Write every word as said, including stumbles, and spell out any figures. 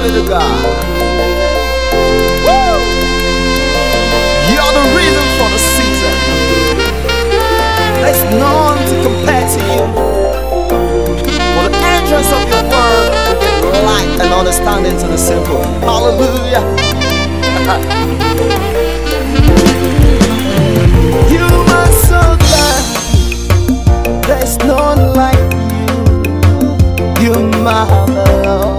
Glory to God. Woo! You're the reason for the season. There's none to compare to you. For the entrance of your word will give light and understanding to the simple. Hallelujah. You are so good. There's none like you. You're marvelous.